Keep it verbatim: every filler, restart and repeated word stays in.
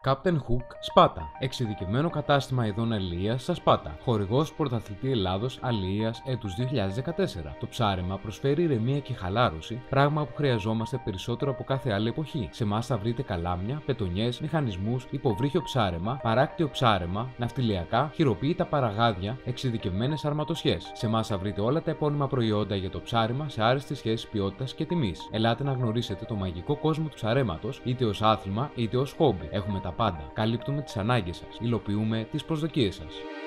Captain Hook Σπάτα. Εξειδικευμένο κατάστημα ειδών αλληλείας στα Σπάτα. Χορηγός πρωταθλητή Ελλάδος αλληλείας έτους δύο χιλιάδες δεκατέσσερα. Το ψάρεμα προσφέρει ηρεμία και χαλάρωση, πράγμα που χρειαζόμαστε περισσότερο από κάθε άλλη εποχή. Σε εμάς θα βρείτε καλάμια, πετονιές, μηχανισμούς, υποβρύχιο ψάρεμα, παράκτιο ψάρεμα, ναυτιλιακά, χειροποίητα παραγάδια, εξειδικευμένες αρματοσιές. Σε εμάς θα βρείτε όλα τα επώνυμα προϊόντα για το ψάρεμα σε άριστη σχέση ποιότητας και τιμής. Ελάτε να γνωρίσετε το μαγικό κόσμο του ψαρέματος, είτε ως άθλημα είτε ως χόμπι. Έχουμε τα πάντα. Καλύπτουμε τις ανάγκες σας. Υλοποιούμε τις προσδοκίες σας.